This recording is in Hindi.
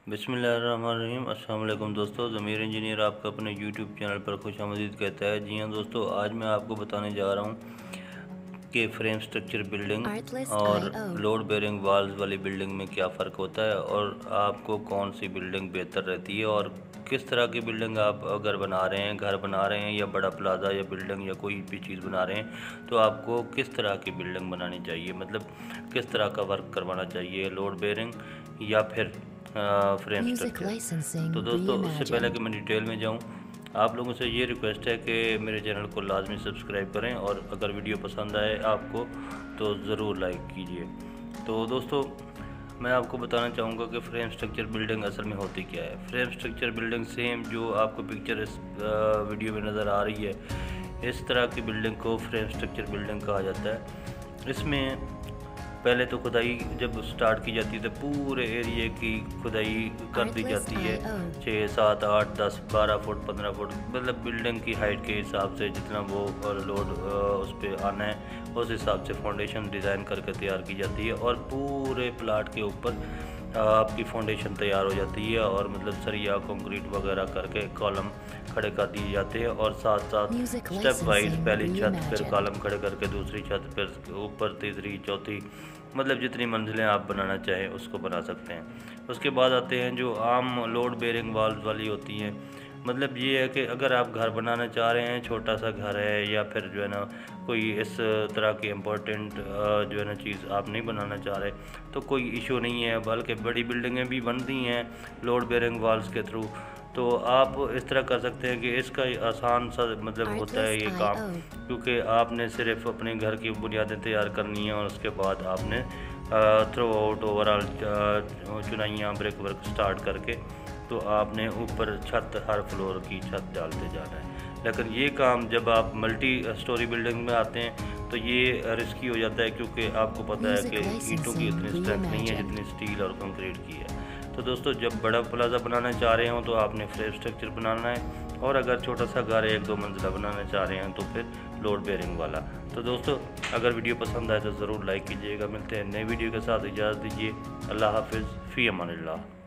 बिस्मिल्लाहिर्रहमानिर्रहीम। अस्सलाम वालेकुम दोस्तों, ज़मीर इंजीनियर आपका अपने यूट्यूब चैनल पर खुशामदीद कहता है। जी हाँ दोस्तों, आज मैं आपको बताने जा रहा हूँ कि फ्रेम स्ट्रक्चर बिल्डिंग और लोड बेयरिंग वाल्स वाली बिल्डिंग में क्या फ़र्क होता है और आपको कौन सी बिल्डिंग बेहतर रहती है और किस तरह की बिल्डिंग आप अगर बना रहे हैं, घर बना रहे हैं या बड़ा प्लाजा या बिल्डिंग या कोई भी चीज़ बना रहे हैं, तो आपको किस तरह की बिल्डिंग बनानी चाहिए, मतलब किस तरह का वर्क करवाना चाहिए, लोड बेयरिंग या फिर फ्रेम स्ट्रक्चर। तो दोस्तों, उससे पहले कि मैं डिटेल में जाऊं, आप लोगों से ये रिक्वेस्ट है कि मेरे चैनल को लाजमी सब्सक्राइब करें और अगर वीडियो पसंद आए आपको तो ज़रूर लाइक कीजिए। तो दोस्तों, मैं आपको बताना चाहूँगा कि फ्रेम स्ट्रक्चर बिल्डिंग असल में होती क्या है। फ्रेम स्ट्रक्चर बिल्डिंग सेम जो आपको पिक्चर इस वीडियो में नज़र आ रही है, इस तरह की बिल्डिंग को फ्रेम स्ट्रक्चर बिल्डिंग कहा जाता है। इसमें पहले तो खुदाई जब स्टार्ट की जाती है तो पूरे एरिए की खुदाई कर दी जाती है, 6, 7, 8, 10, 12 फुट 15 फुट, मतलब बिल्डिंग की हाइट के हिसाब से जितना वो लोड उस पर आना है उस हिसाब से फाउंडेशन डिज़ाइन करके तैयार की जाती है और पूरे प्लाट के ऊपर आपकी फाउंडेशन तैयार हो जाती है और मतलब सरिया कंक्रीट वगैरह करके कॉलम खड़े कर दिए जाते हैं और साथ साथ स्टेप वाइज पहली छत, फिर कॉलम खड़े करके दूसरी छत, फिर ऊपर तीसरी चौथी, मतलब जितनी मंजिलें आप बनाना चाहें उसको बना सकते हैं। उसके बाद आते हैं जो आम लोड बेयरिंग वाल्व वाली होती हैं। मतलब ये है कि अगर आप घर बनाना चाह रहे हैं, छोटा सा घर है या फिर जो है ना कोई इस तरह की इम्पोर्टेंट जो है ना चीज़ आप नहीं बनाना चाह रहे, तो कोई इशू नहीं है, बल्कि बड़ी बिल्डिंगें भी बनती हैं लोड बेयरिंग वाल्स के थ्रू। तो आप इस तरह कर सकते हैं कि इसका आसान सा मतलब होता है ये काम, क्योंकि आपने सिर्फ अपने घर की बुनियादें तैयार करनी है और उसके बाद आपने थ्रू आउट ओवरऑल चुनाइयाँ ब्रिक वर्क स्टार्ट करके तो आपने ऊपर छत, हर फ्लोर की छत डालते जाना है। लेकिन ये काम जब आप मल्टी स्टोरी बिल्डिंग में आते हैं तो ये रिस्की हो जाता है, क्योंकि आपको पता है कि ईंटों की इतनी स्ट्रेंथ नहीं है जितनी स्टील और कंक्रीट की है। तो दोस्तों, जब बड़ा प्लाजा बनाना चाह रहे हो तो आपने फ्रेम स्ट्रक्चर बनाना है, और अगर छोटा सा घर 1-2 मंजिला बनाना चाह रहे हैं तो फिर लोड बेयरिंग वाला। तो दोस्तों, अगर वीडियो पसंद आए तो ज़रूर लाइक कीजिएगा। मिलते हैं नई वीडियो के साथ, इजाज़त दीजिए। अल्लाह हाफिज़, फ़ी अमानिल्लाह।